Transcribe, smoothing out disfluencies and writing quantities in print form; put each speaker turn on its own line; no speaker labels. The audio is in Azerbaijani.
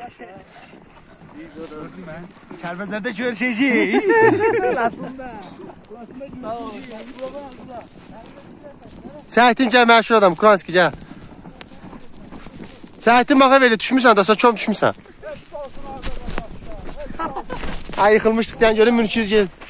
Kəlbəzərdə görüşəcəyik. Sağ ol.
Çəkdim gəl məşhur adam, Kuranski gəl. Çəkdim baxa verə, düşmüsən da, çom düşmüsən. Ay yıxılmışdıq deyən görün, mülküz gel.